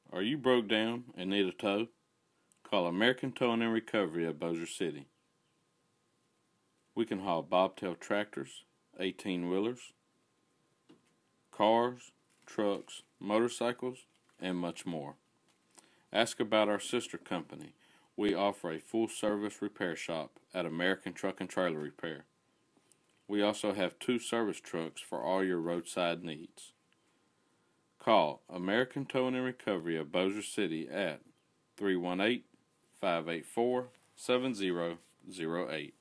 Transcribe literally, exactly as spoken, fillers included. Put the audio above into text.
Are you broke down and need a tow? Call American Towing and Recovery of Bossier City. We can haul bobtail tractors, eighteen-wheelers, cars, trucks, motorcycles, and much more. Ask about our sister company. We offer a full-service repair shop at American Truck and Trailer Repair. We also have two service trucks for all your roadside needs. Call American Towing and Recovery of Bossier City at three one eight, five eight four, seven zero zero eight.